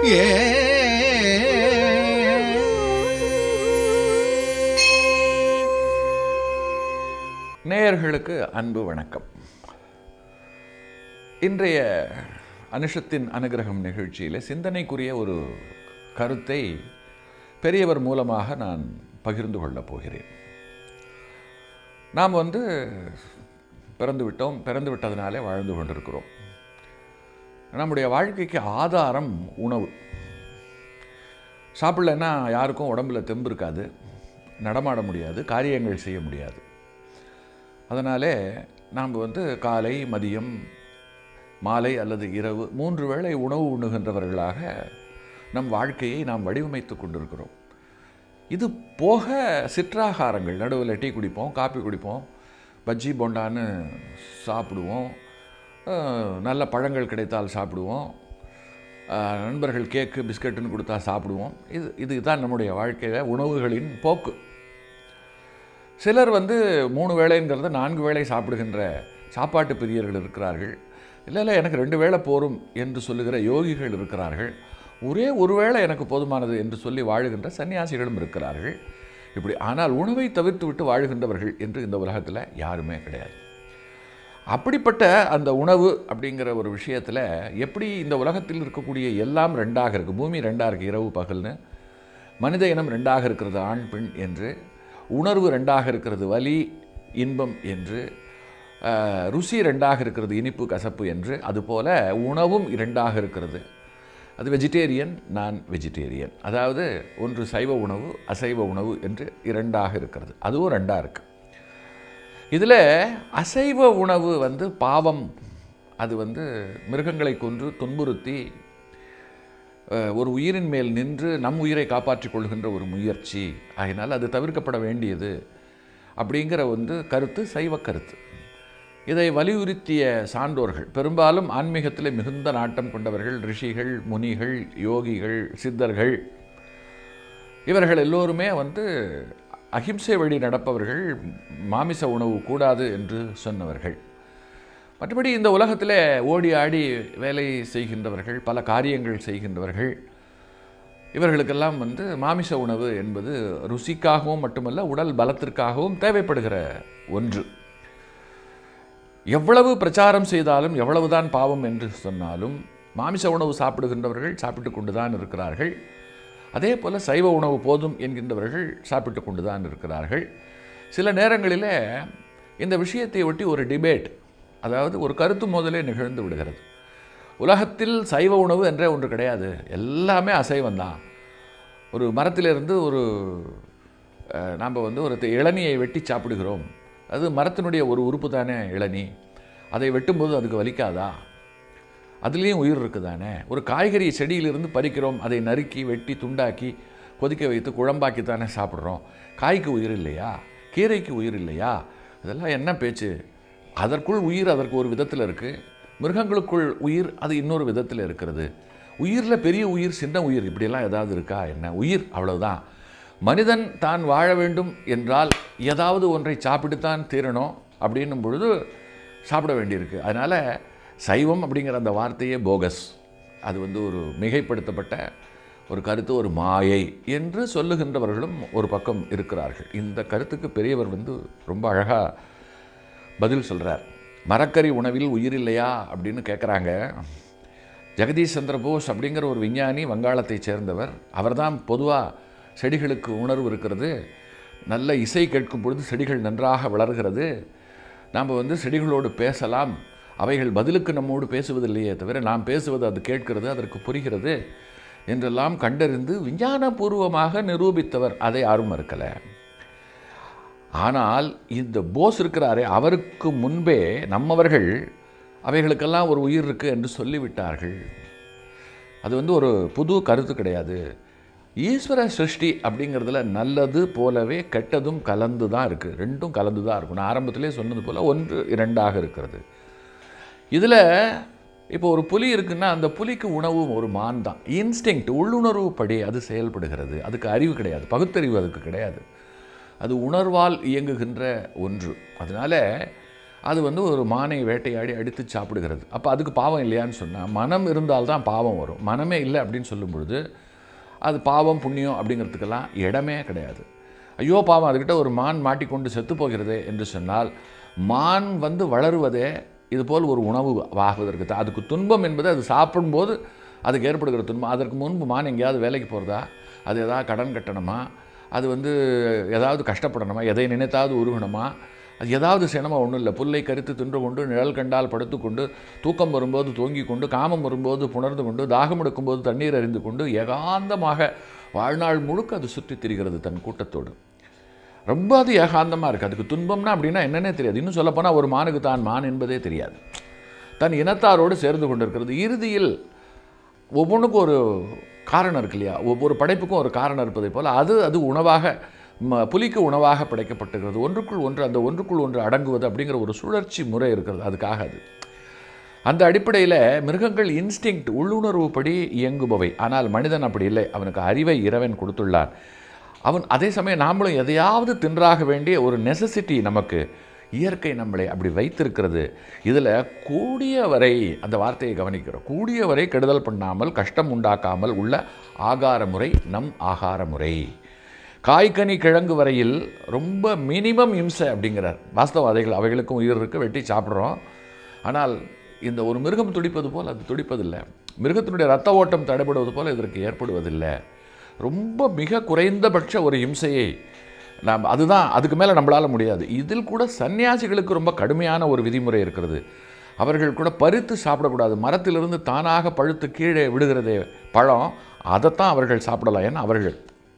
ஏ நேயர்களுக்கு அன்பு வணக்கம். இன்றைய அனுஷத்தின் அனுகிரகம் நிகழ்ச்சியில் சிந்தனைக்குரிய ஒரு கருத்தை பெரியவர் மூலமாக நான் பகிர்ந்து கொள்ளப் போகிறேன். நாம் பிறந்து விட்டதினாலே வாழ்ந்து கொண்டிருக்கிறோம். நம்முடைய வாழ்க்கைக்கு ஆதாரம் உணவு. சாப்பிடலைன்னா யாருக்கும் உடம்புல தெம்பு இருக்காது, நடமாட முடியாது, காரியங்கள் செய்ய முடியாது. அதனாலே நாம் காலை, மதியம், மாலை அல்லது இரவு 3 வேளை உணவு உண்ணுகின்றவர்களாக நம் வாழ்க்கையை நாம் வடிவமைத்து கொண்டிருக்கிறோம். இது போக சிற்றாகாரங்கள், நடுவில் டீ குடிப்போம், காப்பி குடிப்போம், பஜ்ஜி போண்டான்னு சாப்பிடுவோம், நல்ல பழங்கள் கிடைத்தால் சாப்பிடுவோம், நண்பர்கள் கேக்கு பிஸ்கட்டுன்னு கொடுத்தா சாப்பிடுவோம். இதுதான் நம்முடைய வாழ்க்கையில் உணவுகளின் போக்கு. சிலர் 3 வேளைங்கிறத 4 வேளை சாப்பிடுகின்ற சாப்பாட்டு பிரியர்கள் இருக்கிறார்கள். இல்லை எனக்கு 2 வேளை போரும் என்று சொல்லுகிற யோகிகள் இருக்கிறார்கள். ஒரே ஒரு வேளை எனக்கு போதுமானது என்று சொல்லி வாழுகின்ற சன்னியாசிகளும் இருக்கிறார்கள். இப்படி ஆனால் உணவை தவிர்த்து விட்டு வாழுகின்றவர்கள் என்று இந்த உலகத்தில் யாருமே கிடையாது. அப்படிப்பட்ட அந்த உணவு அப்படிங்கிற ஒரு விஷயத்தில் எப்படி இந்த உலகத்தில் இருக்கக்கூடிய எல்லாம் 2ஆக இருக்குது. பூமி 2ஆக இருக்குது, இரவு பகல்னு. மனித இனம் 2ஆக இருக்கிறது, ஆண் பெண் என்று. உணர்வு 2ஆக இருக்கிறது, வலி இன்பம் என்று. ருசி 2ஆக இருக்கிறது, இனிப்பு கசப்பு என்று. அதுபோல் உணவும் 2ஆக இருக்கிறது. அது வெஜிடேரியன், நான் வெஜிடேரியன். அதாவது ஒன்று சைவ உணவு, அசைவ உணவு என்று 2ஆக இருக்கிறது. அதுவும் 2ஆக இருக்குது. இதில் அசைவ உணவு பாவம். அது மிருகங்களை கொன்று துன்புறுத்தி ஒரு உயிரின் மேல் நின்று நம் உயிரை காப்பாற்றிக் கொள்கின்ற ஒரு முயற்சி. அதனால் அது தவிர்க்கப்பட வேண்டியது அப்படிங்கிற கருத்து சைவ கருத்து. இதை வலியுறுத்திய சான்றோர்கள், பெரும்பாலும் ஆன்மீகத்தில் மிகுந்த நாட்டம் கொண்டவர்கள், ரிஷிகள், முனிகள், யோகிகள், சித்தர்கள், இவர்கள் எல்லோருமே அஹிம்சை வழி நடப்பவர்கள், மாமிச உணவு கூடாது என்று சொன்னவர்கள். மற்றபடி இந்த உலகத்தில் ஓடி ஆடி வேலை செய்கின்றவர்கள், பல காரியங்கள் செய்கின்றவர்கள், இவர்களுக்கெல்லாம் மாமிச உணவு என்பது ருசிக்காகவும் மட்டுமல்ல, உடல் பலத்திற்காகவும் தேவைப்படுகிற ஒன்று. எவ்வளவு பிரச்சாரம் செய்தாலும், எவ்வளவுதான் பாவம் என்று சொன்னாலும், மாமிச உணவு சாப்பிடுகின்றவர்கள் சாப்பிட்டு கொண்டு தான் இருக்கிறார்கள். அதே போல் சைவ உணவு போதும் என்கின்றவர்கள் சாப்பிட்டு கொண்டு தான் இருக்கிறார்கள். சில நேரங்களில் இந்த விஷயத்தை ஒட்டி ஒரு டிபேட், அதாவது ஒரு கருத்து மோதலே நிகழ்ந்து விடுகிறது. உலகத்தில் சைவ உணவு என்றே ஒன்று கிடையாது, எல்லாமே அசைவந்தான். ஒரு மரத்திலிருந்து நாம் ஒரு இளநியை வெட்டி சாப்பிடுகிறோம். அது மரத்தினுடைய ஒரு உறுப்பு தானே இளநீ. அதை வெட்டும்போது அதுக்கு வலிக்காதா? அதுலேயும் உயிர் இருக்குதானே. ஒரு காய்கறி செடியிலிருந்து பறிக்கிறோம், அதை நறுக்கி வெட்டி துண்டாக்கி கொதிக்க வைத்து குழம்பாக்கி தானே சாப்பிட்றோம். காய்க்கு உயிர் இல்லையா? கீரைக்கு உயிர் இல்லையா? இதெல்லாம் என்ன பேச்சு? அதற்குள் உயிர் அதற்கு ஒரு விதத்தில் இருக்குது, மிருகங்களுக்குள் உயிர் அது இன்னொரு விதத்தில் இருக்கிறது. உயிரில் பெரிய உயிர், சின்ன உயிர், இப்படியெல்லாம் ஏதாவது இருக்கா? என்ன உயிர்? அவ்வளவுதான். மனிதன் தான் வாழ வேண்டும் என்றால் ஏதாவது ஒன்றை சாப்பிட்டுத்தான் தீரணும். அப்படின்னும் பொழுது சாப்பிட வேண்டியிருக்கு. அதனால் சைவம் அப்படிங்கிற அந்த வார்த்தையே போகஸ். அது ஒரு மிகைப்படுத்தப்பட்ட ஒரு கருத்து, ஒரு மாயை என்று சொல்லுகின்றவர்களும் ஒரு பக்கம் இருக்கிறார்கள். இந்த கருத்துக்கு பெரியவர் ரொம்ப அழகாக பதில் சொல்கிறார். மரக்கறி உணவில் உயிர் இல்லையா அப்படின்னு கேட்குறாங்க. ஜெகதீஷ் சந்திர போஸ் அப்படிங்கிற ஒரு விஞ்ஞானி, வங்காளத்தை சேர்ந்தவர். அவர்தான் பொதுவாக செடிகளுக்கு உணர்வு இருக்கிறது, நல்ல இசை கேட்கும் பொழுது செடிகள் நன்றாக வளர்கிறது, நாம் செடிகளோடு பேசலாம், அவைகள் பதிலுக்கு நம்மோடு பேசுவதில்லையே தவிர நாம் பேசுவது அது கேட்கிறது, அதற்கு புரிகிறது என்றெல்லாம் கண்டறிந்து விஞ்ஞானபூர்வமாக நிரூபித்தவர். அதை யாரும் மறுக்கலை. ஆனால் இந்த போஸ் இருக்கிறாரே, அவருக்கு முன்பே நம்மவர்கள் அவைகளுக்கெல்லாம் ஒரு உயிர் இருக்குது என்று சொல்லிவிட்டார்கள். அது ஒரு புது கருத்து கிடையாது. ஈஸ்வர சிருஷ்டி அப்படிங்கிறதுல நல்லது போலவே கெட்டதும் கலந்து தான் இருக்குது, ரெண்டும் கலந்து தான் இருக்கும். நான் ஆரம்பத்திலே சொன்னது போல் 1 2ஆக இருக்கிறது. இதில் இப்போ ஒரு புலி இருக்குன்னா அந்த புலிக்கு உணவு ஒரு மான் தான். இன்ஸ்டிங்க்ட், உள்ளுணர்வு படி அது செயல்படுகிறது. அதுக்கு அறிவு கிடையாது, பகுத்தறிவு அதுக்கு கிடையாது. அது உணர்வால் இயங்குகின்ற ஒன்று. அதனால் அது வந்து ஒரு மானை வேட்டையாடி அடித்து சாப்பிடுகிறது. அப்போ அதுக்கு பாவம் இல்லையான்னு சொன்னால், மனம் இருந்தால்தான் பாவம் வரும். மனமே இல்லை அப்படின்னு சொல்லும் பொழுது அது பாவம் புண்ணியம் அப்படிங்கிறதுக்கெல்லாம் இடமே கிடையாது. ஐயோ பாவம், அதுக்கிட்ட ஒரு மான் மாட்டிக்கொண்டு செத்து போகிறதே என்று சொன்னால், மான் வந்து வளருவதே இதுபோல் ஒரு உணவு ஆகுவதற்கு தான். அதுக்கு துன்பம் என்பது அது சாப்பிடும்போது அதுக்கு ஏற்படுகிற துன்பம். அதற்கு முன்பு மான் எங்கேயாவது வேலைக்கு போகிறதா, அது எதாவது கடன் கட்டணுமா, அது வந்து ஏதாவது கஷ்டப்படணுமா, எதை நினைத்தாவது உருகணுமா, அது ஏதாவது செய்யணுமா? ஒன்றும் இல்லை. புல்லை கரித்து தின்று கொண்டு, நிழல் கண்டால் படுத்து கொண்டு, தூக்கம் வரும்போது தூங்கி கொண்டு, காமம் வரும்போது புணர்ந்து கொண்டு, தாகம் எடுக்கும்போது தண்ணீர் அறிந்து கொண்டு, ஏகாந்தமாக வாழ்நாள் முழுக்க அது சுற்றி திரிகிறது தன் கூட்டத்தோடு. ரொம்ப அது ஏகாந்தமாக இருக்குது. அதுக்கு துன்பம்னா அப்படின்னா என்னன்னே தெரியாது. இன்னும் சொல்லப்போனால் ஒரு மானுக்கு தான் மான் என்பதே தெரியாது. தன் இனத்தாரோடு சேர்ந்து கொண்டு இருக்கிறது. இறுதியில் ஒவ்வொன்றுக்கும் ஒரு காரணம் இருக்கு இல்லையா? ஒவ்வொரு படைப்புக்கும் ஒரு காரணம் இருப்பதை போல் அது உணவாக, புலிக்கு உணவாக படைக்கப்பட்டிருக்கிறது. ஒன்றுக்குள் ஒன்று, அந்த ஒன்றுக்குள் ஒன்று அடங்குவது அப்படிங்கிற ஒரு சுழற்சி முறை இருக்கிறது. அதுக்காக அது அந்த அடிப்படையில் மிருகங்கள் இன்ஸ்டிங்க்ட், உள்ளுணர்வுப்படி இயங்குபவை. ஆனால் மனிதன் அப்படி இல்லை. அவனுக்கு அறிவை இறைவன் கொடுத்துள்ளான். அவன் அதே சமயம் நாமளும் எதையாவது தின்றாக வேண்டிய ஒரு நெசசிட்டி நமக்கு இயற்கை நம்மளை அப்படி வைத்திருக்கிறது. இதில் கூடிய வரை, அந்த வார்த்தையை கவனிக்கிறோம், கூடிய வரை கெடுதல் பண்ணாமல் கஷ்டம் உண்டாக்காமல் உள்ள ஆகார முறை நம் ஆகார முறை. காய்கனி கிழங்கு வரையில் ரொம்ப மினிமம் இம்சை அப்படிங்கிறார். வாஸ்தவாதிகள் அவைகளுக்கும் உயிர் இருக்கு, வெட்டி சாப்பிட்றோம். ஆனால் இந்த ஒரு மிருகம் துடிப்பது போல் அது துடிப்பதில்லை. மிருகத்தினுடைய இரத்த ஓட்டம் தடைபடுவது போல் இதற்கு ஏற்படுவதில்லை. ரொம்ப மிக குறைந்தபட்ச ஒரு இம்சையை நாம், அதுதான், அதுக்கு மேலே நம்மளால் முடியாது. இதில் கூட சன்னியாசிகளுக்கு ரொம்ப கடுமையான ஒரு விதிமுறை இருக்கிறது. அவர்கள் கூட பறித்து சாப்பிடக்கூடாது. மரத்திலிருந்து தானாக பழுத்து கீழே விடுகிறதே பழம், அதைத்தான் அவர்கள் சாப்பிடலாம். ஏன்னா அவர்கள்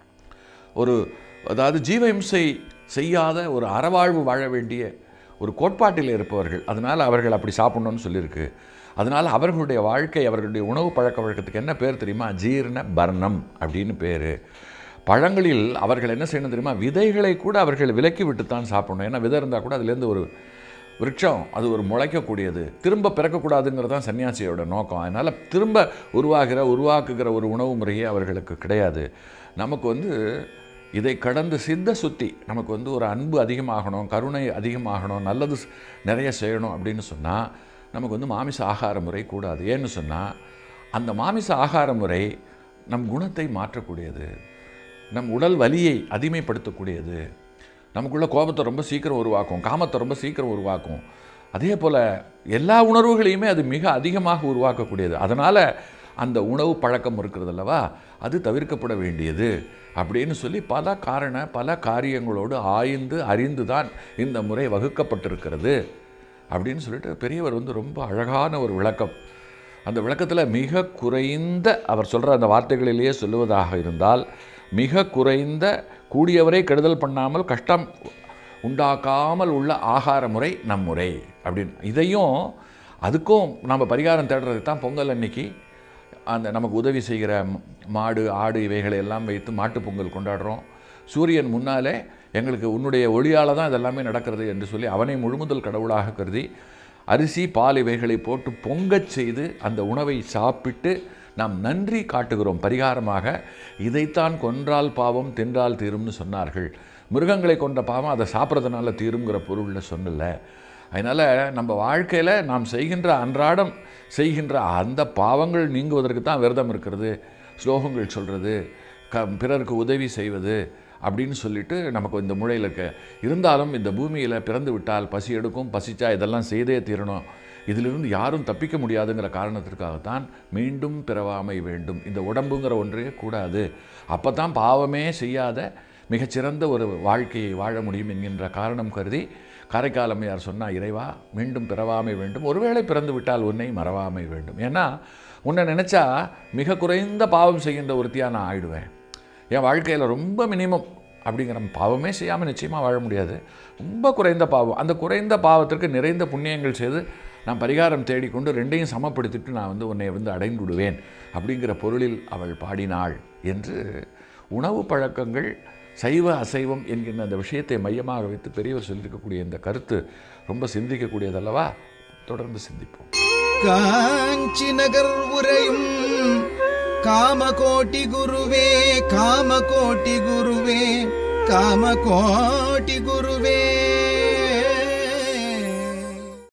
ஒரு, அதாவது ஜீவ இம்சை செய்யாத ஒரு அறவாழ்வு வாழ வேண்டிய ஒரு கோட்பாட்டில் இருப்பவர்கள். அதனால் அவர்கள் அப்படி சாப்பிட்ணுன்னு சொல்லியிருக்கு. அதனால் அவர்களுடைய வாழ்க்கை, அவர்களுடைய உணவு பழக்க வழக்கத்துக்கு என்ன பேர் தெரியுமா? ஜீரண பர்ணம் அப்படின்னு பேர். பழங்களில் அவர்கள் என்ன செய்யணும் தெரியுமா? விதைகளை கூட அவர்கள் விலக்கி விட்டுத்தான் சாப்பிடணும். ஏன்னா விதை இருந்தால் கூட அதுலேருந்து ஒரு விருட்சம், அது ஒரு முளைக்கக்கூடியது, திரும்ப பிறக்கக்கூடாதுங்கிறது தான் சன்னியாசியோட நோக்கம். அதனால் திரும்ப உருவாக்குகிற ஒரு உணவு முறையே அவர்களுக்கு கிடையாது. நமக்கு வந்து இதை கடந்து சித்த சுத்தி, நமக்கு வந்து ஒரு அன்பு அதிகமாகணும், கருணை அதிகமாகணும், நல்லது நிறைய செய்யணும் அப்படின்னு சொன்னால் நமக்கு வந்து மாமிச ஆகார முறை கூடாது. ஏன்னு சொன்னால் அந்த மாமிச ஆகார முறை நம் குணத்தை மாற்றக்கூடியது, நம் உடல் வலியை அதிமைப்படுத்தக்கூடியது, நமக்குள்ள கோபத்தை ரொம்ப சீக்கிரம் உருவாக்கும், காமத்தை ரொம்ப சீக்கிரம் உருவாக்கும். அதே போல் எல்லா உணர்வுகளையுமே அது மிக அதிகமாக உருவாக்கக்கூடியது. அதனால் அந்த உணவு பழக்கம் இருக்கிறது அல்லவா, அது தவிர்க்கப்பட வேண்டியது அப்படின்னு சொல்லி பல காரியங்களோடு ஆய்ந்து அறிந்து தான் இந்த முறை வகுக்கப்பட்டிருக்கிறது அப்படின்னு சொல்லிட்டு பெரியவர் வந்து ரொம்ப அழகான ஒரு விளக்கம். அந்த விளக்கத்தில் மிக குறைந்த, அவர் சொல்கிற அந்த வார்த்தைகளிலேயே சொல்லுவதாக இருந்தால், மிக குறைந்த, கூடியவரை கெடுதல் பண்ணாமல் கஷ்டம் உண்டாக்காமல் உள்ள ஆகார முறை நம் முறை அப்படின்னு. இதையும் அதுக்கும் நம்ம பரிகாரம் தேடுறதுக்கு தான் பொங்கல் அன்னைக்கு அந்த நமக்கு உதவி செய்கிற மாடு ஆடு இவைகளை எல்லாம் வைத்து மாட்டு பொங்கல் கொண்டாடுறோம். சூரியன் முன்னாலே எங்களுக்கு உன்னுடைய ஒளியால் தான் இதெல்லாமே நடக்கிறது என்று சொல்லி அவனை முழுமுதல் கடவுளாக கருதி அரிசி பால் இவைகளை போட்டு பொங்கச் செய்து அந்த உணவை சாப்பிட்டு நாம் நன்றி காட்டுகிறோம் பரிகாரமாக. இதைத்தான் கொன்றால் பாவம் தின்றால் தீரும்னு சொன்னார்கள். மிருகங்களை கொன்ற பாவம் அதை சாப்பிட்றதுனால தீருங்கிற பொருளில் சொல்லலை. அதனால் நம்ம வாழ்க்கையில் நாம் செய்கின்ற அன்றாடம் செய்கின்ற அந்த பாவங்கள் நீங்குவதற்கு தான் விரதம் இருக்கிறது, ஸ்லோகங்கள் சொல்கிறது, பிறருக்கு உதவி செய்வது அப்படின்னு சொல்லிட்டு நமக்கு இந்த முறையில் இருக்க. இருந்தாலும் இந்த பூமியில் பிறந்து விட்டால் பசி எடுக்கும், பசிச்சா இதெல்லாம் செய்தே தீரணும், இதிலிருந்து யாரும் தப்பிக்க முடியாதுங்கிற காரணத்திற்காகத்தான் மீண்டும் பிறவாமை வேண்டும். இந்த உடம்புங்கிற ஒன்றே கூடாது. அப்போ தான் பாவமே செய்யாத மிகச்சிறந்த ஒரு வாழ்க்கையை வாழ முடியும் என்கின்ற காரணம் கருதி காரைக்கால் அம்மையார் சொன்னால், இறைவா மீண்டும் பிறவாமை வேண்டும், ஒருவேளை பிறந்து விட்டால் உன்னை மறவாமை வேண்டும். ஏன்னா உன்னை நினச்சா மிக குறைந்த பாவம் செய்கின்ற ஒருத்தியாக நான் ஆயிடுவேன். என் வாழ்க்கையில் ரொம்ப மினிமம் அப்படிங்கிற பாவமே செய்யாமல் நிச்சயமாக வாழ முடியாது. ரொம்ப குறைந்த பாவம், அந்த குறைந்த பாவத்திற்கு நிறைந்த புண்ணியங்கள் செய்து நான் பரிகாரம் தேடிக்கொண்டு ரெண்டையும் சமப்படுத்திட்டு நான் வந்து உன்னை வந்து அடைந்து விடுவேன் அப்படிங்கிற பொருளில் அவள் பாடினாள் என்று உணவு பழக்கங்கள் சைவ அசைவம் என்கின்ற அந்த விஷயத்தை மையமாக வைத்து பெரியவர் சொல்லியிருக்கக்கூடிய இந்த கருத்து ரொம்ப சிந்திக்கக்கூடியதல்லவா? தொடர்ந்து சிந்திப்போம். காஞ்சி நகர் உரையும் காமகோட்டி குருவே, காமகோட்டி குருவே, காமகோட்டி குருவே.